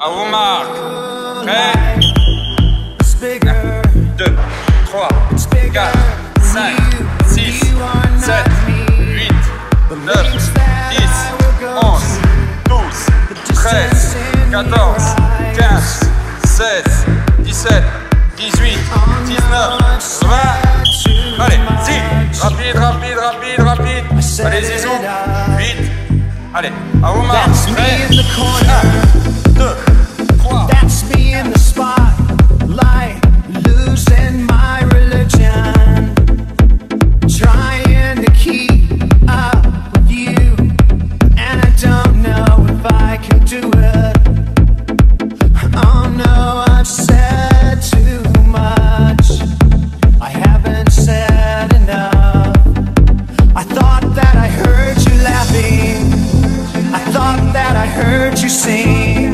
À vos marques. Prêt? 2, 3, 4, 5, 6, 7, 8, 9, 10, 11, 12, 13, 14, 15, 16, 17, 18, 19, 20. Allez, si. Rapide, rapide, rapide, rapide. Allez, Zizou. Vite. Allez, à vos marques. Prêt? 1, 2, 3. That's me in the spotlight, losing my religion, trying to keep up with you, and I don't know if I can do it. Oh no, I've said too much, I haven't said enough. I thought that I heard you laughing, I thought that I heard you sing.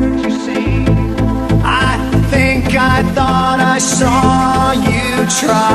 I thought I saw you try.